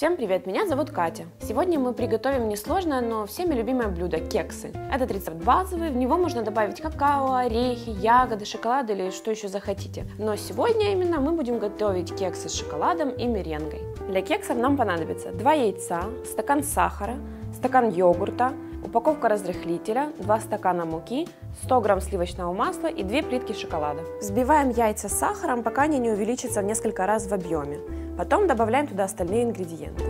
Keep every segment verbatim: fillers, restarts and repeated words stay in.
Всем привет, меня зовут Катя. Сегодня мы приготовим несложное, но всеми любимое блюдо – кексы. Этот рецепт базовый, в него можно добавить какао, орехи, ягоды, шоколад или что еще захотите. Но сегодня именно мы будем готовить кексы с шоколадом и меренгой. Для кексов нам понадобится два яйца, стакан сахара, стакан йогурта, упаковка разрыхлителя, два стакана муки, сто грамм сливочного масла и две плитки шоколада. Взбиваем яйца с сахаром, пока они не увеличатся в несколько раз в объеме. Потом добавляем туда остальные ингредиенты.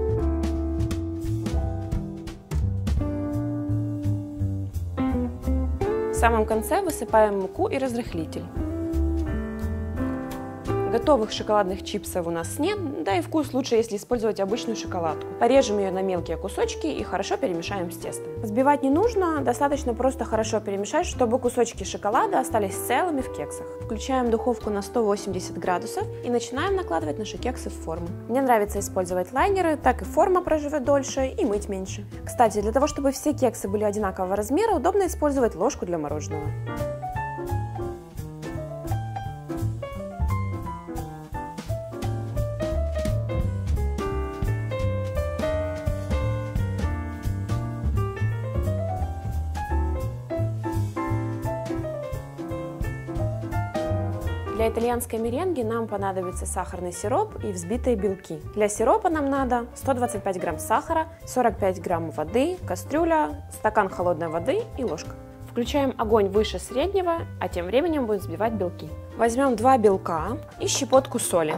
В самом конце высыпаем муку и разрыхлитель. Готовых шоколадных чипсов у нас нет, да и вкус лучше, если использовать обычную шоколадку. Порежем ее на мелкие кусочки и хорошо перемешаем с тестом. Взбивать не нужно, достаточно просто хорошо перемешать, чтобы кусочки шоколада остались целыми в кексах. Включаем духовку на сто восемьдесят градусов и начинаем накладывать наши кексы в форму. Мне нравится использовать лайнеры, так и форма проживет дольше и мыть меньше. Кстати, для того, чтобы все кексы были одинакового размера, удобно использовать ложку для мороженого. Для итальянской меренги нам понадобится сахарный сироп и взбитые белки. Для сиропа нам надо сто двадцать пять грамм сахара, сорок пять грамм воды, кастрюля, стакан холодной воды и ложка. Включаем огонь выше среднего, а тем временем будем взбивать белки. Возьмем два белка и щепотку соли.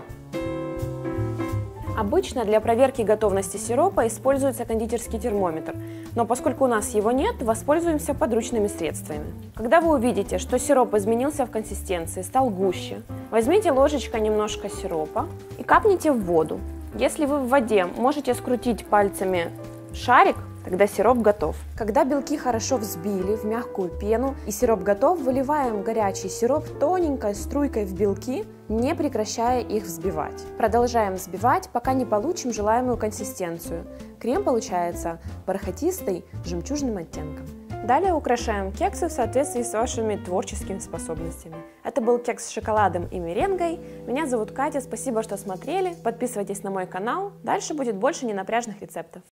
Обычно для проверки готовности сиропа используется кондитерский термометр, но поскольку у нас его нет, воспользуемся подручными средствами. Когда вы увидите, что сироп изменился в консистенции, стал гуще, возьмите ложечкой немножко сиропа и капните в воду. Если вы в воде можете скрутить пальцами шарик, тогда сироп готов. Когда белки хорошо взбили в мягкую пену и сироп готов, выливаем горячий сироп тоненькой струйкой в белки, не прекращая их взбивать. Продолжаем взбивать, пока не получим желаемую консистенцию. Крем получается бархатистый, с жемчужным оттенком. Далее украшаем кексы в соответствии с вашими творческими способностями. Это был кекс с шоколадом и меренгой. Меня зовут Катя, спасибо, что смотрели. Подписывайтесь на мой канал. Дальше будет больше ненапряжных рецептов.